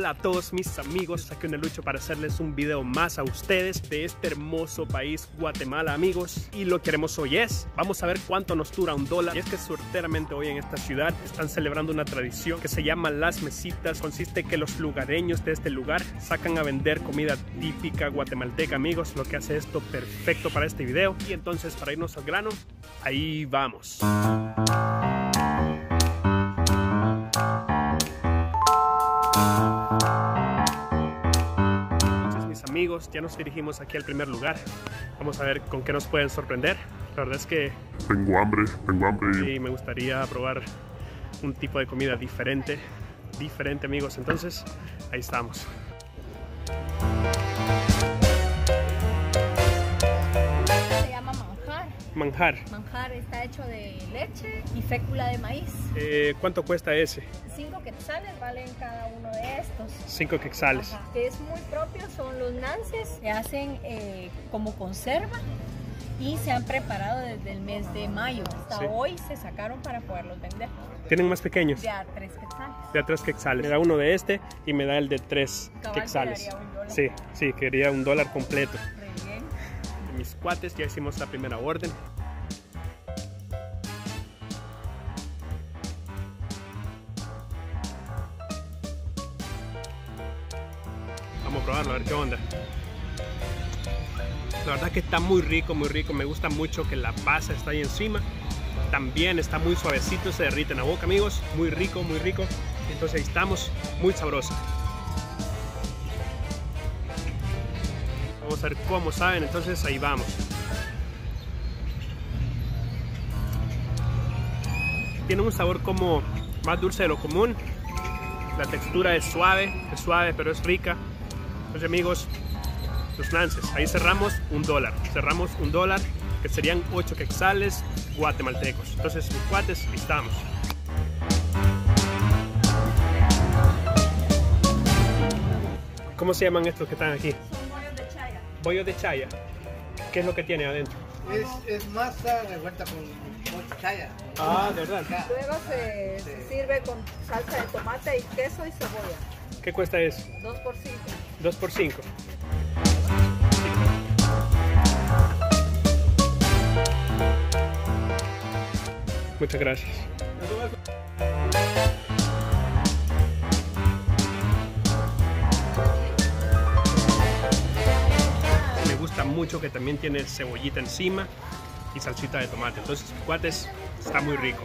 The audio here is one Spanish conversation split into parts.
Hola a todos mis amigos, aquí en Lucho para hacerles un video más a ustedes de este hermoso país Guatemala, amigos. Y lo que queremos hoy vamos a ver cuánto nos dura $1. Y es que sorteramente hoy en esta ciudad están celebrando una tradición que se llama Las Mesitas. Consiste que los lugareños de este lugar sacan a vender comida típica guatemalteca, amigos. Lo que hace esto perfecto para este video. Y entonces, para irnos al grano, ahí vamos. Amigos, ya nos dirigimos aquí al primer lugar. Vamos a ver con qué nos pueden sorprender. La verdad es que tengo hambre y me gustaría probar un tipo de comida diferente, amigos. Entonces, ahí estamos. Se llama manjar. Manjar está hecho de leche y fécula de maíz. ¿Cuánto cuesta ese? 5 quetzales valen cada uno de estos. 5 quetzales. Ajá. Que es muy propio, son los nances. Se hacen como conserva y se han preparado desde el mes de mayo. Hasta hoy se sacaron para poderlos vender. ¿Tienen más pequeños? De a 3 quetzales. De a 3 quetzales. Me da uno de este y me da el de 3 quetzales. Sí, quería $1 completo. Muy bien. Mis cuates, ya hicimos la primera orden. Vamos a probarlo, a ver qué onda. La verdad que está muy rico, me gusta mucho que la pasa está ahí encima. También está muy suavecito, se derrite en la boca, amigos. Muy rico. Entonces ahí estamos, muy sabroso. Vamos a ver cómo saben, entonces ahí vamos. Tiene un sabor como más dulce de lo común. La textura es suave pero es rica. Entonces, amigos, los nances, ahí cerramos $1. Cerramos $1, que serían 8 quetzales guatemaltecos. Entonces, mis cuates, ahí estamos. ¿Cómo se llaman estos que están aquí? Son bollos de chaya. Bollos de chaya. ¿Qué es lo que tiene adentro? Es masa revuelta con chaya. Ah, de verdad. Luego se sirve con salsa de tomate y queso y cebolla. ¿Qué cuesta eso? 2 por 5. 2 por 5. Muchas gracias. Me gusta mucho que también tiene cebollita encima y salsita de tomate. Entonces, cuates, está muy rico.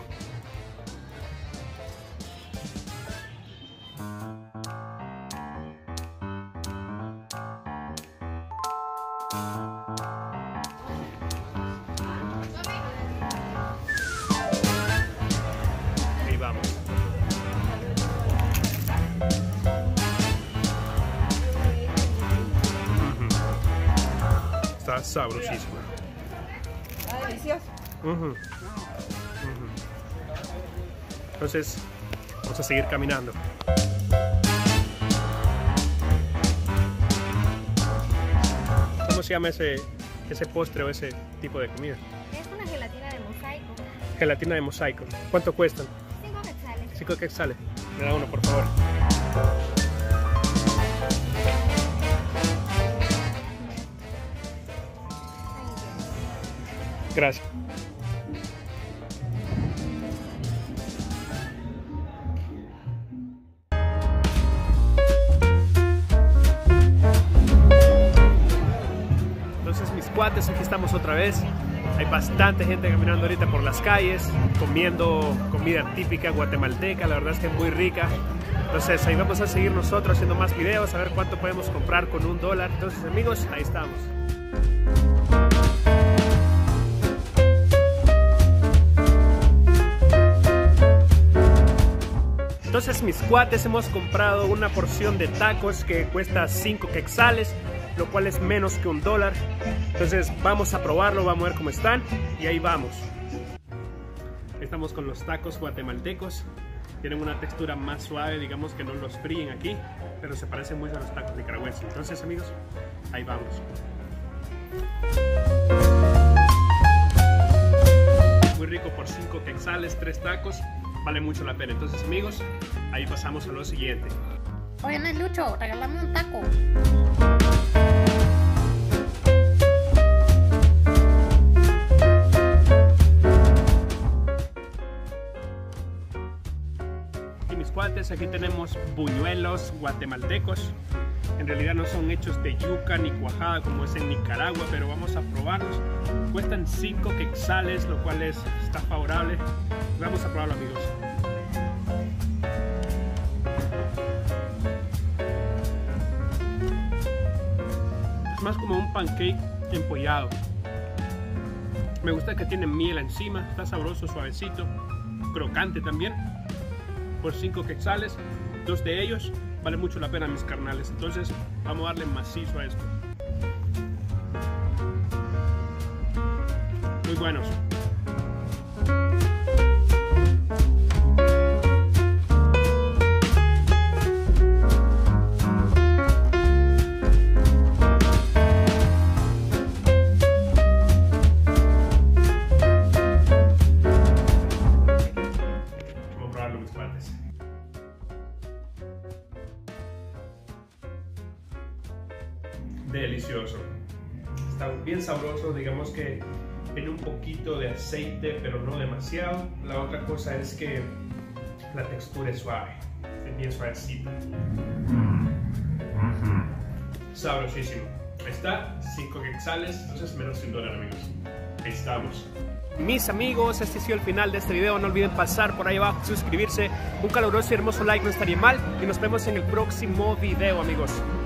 Ahí vamos. Está sabrosísimo. Está delicioso. Entonces, vamos a seguir caminando. ¿Cómo se llama ese postre o ese tipo de comida? Es una gelatina de mosaico. Gelatina de mosaico. ¿Cuánto cuestan? 5 quetzales. 5 quetzales. Me da uno, por favor. Gracias. Entonces, mis cuates, aquí estamos otra vez. Hay bastante gente caminando ahorita por las calles, comiendo comida típica guatemalteca. La verdad es que es muy rica. Entonces, ahí vamos a seguir nosotros haciendo más videos, a ver cuánto podemos comprar con $1. Entonces, amigos, ahí estamos. Entonces, mis cuates, hemos comprado una porción de tacos que cuesta 5 quetzales, lo cual es menos que $1. Entonces vamos a probarlo, vamos a ver cómo están y ahí vamos. Estamos con los tacos guatemaltecos. Tienen una textura más suave, digamos que no los fríen aquí, pero se parecen mucho a los tacos nicaragüenses. Entonces, amigos, ahí vamos. Muy rico por 5 quetzales, 3 tacos. Vale mucho la pena. Entonces, amigos, ahí pasamos a lo siguiente. Oye, no es Lucho, regálame un taco. Y mis cuates, aquí tenemos buñuelos guatemaltecos. En realidad no son hechos de yuca ni cuajada como es en Nicaragua, pero vamos a probarlos. Cuestan 5 quetzales, lo cual está favorable. Vamos a probarlo, amigos. Es más como un pancake empollado. Me gusta que tiene miel encima, está sabroso, suavecito, crocante también. Por 5 quetzales, 2 de ellos vale mucho la pena, mis carnales. Entonces vamos a darle macizo a esto. Muy buenos. Vamos a probarlo, mis cuates. Delicioso, está bien sabroso, digamos que tiene un poquito de aceite pero no demasiado. La otra cosa es que la textura es suave, es bien suavecita, sabrosísimo. Ahí está, 5 quetzales, entonces menos de $1, amigos. Ahí estamos. Mis amigos, este ha sido el final de este video. No olviden pasar por ahí abajo, suscribirse, un caluroso y hermoso like no estaría mal, y nos vemos en el próximo video, amigos.